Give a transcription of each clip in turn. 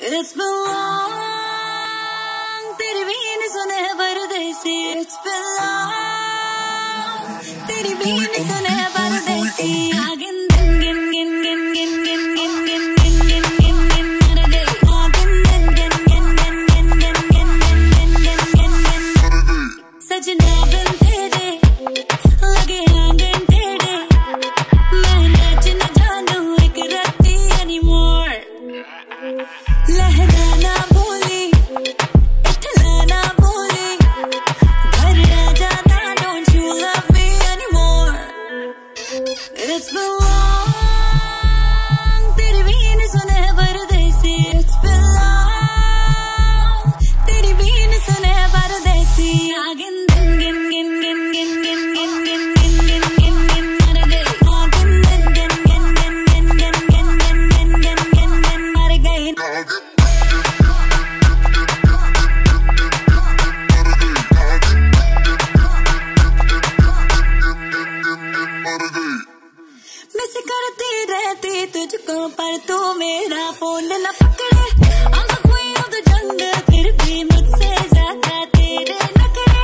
It's been long, तेरी भी नहीं सुने परदेसी. It's been long, तेरी भी नहीं सुने परदेसी. Agin din gin gin gin gin gin gin gin gin gin gin gin मर गई. Agin din gin gin gin gin gin gin gin gin gin gin gin. सजना बिन तेरे लगे आंगन टेढ़े. मैं नाच न जानू एक राती anymore. लहराना बोली इठलाना बोली घर आ जाना. Don't you love me anymore? It's been long, तेरी भी नहीं सुने परदेसी. It's been long, तेरी भी नहीं सुने परदेसी. Agin din gin gin gin gin gin gin gin gin gin gin gin मर गई. Agin din gin gin gin gin gin gin gin gin gin gin gin मर गई. मिस करती रहती तुझको पर तू मेरा फोन न पकड़े. I'm the queen of the jungle फिर भी मुझसे ज्यादा तेरे नखरे.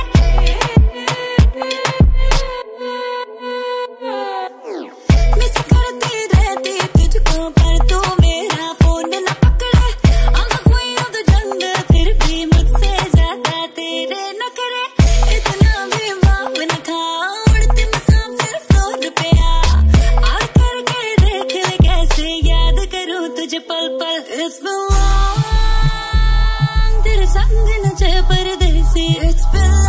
मिस करती रहती तुझको पर तू मेरा फोन न पकड़े. I'm the queen of the jungle फिर भी मुझसे ज्यादा तेरे नखरे. इतना भी बाप न खाओ उड़ती मुसाफिर फ्लोर पे आ. और करके देख ले कैसे याद करूं तुझे पल पल. It's been long, तेरे संग नचे परदेसी. It's been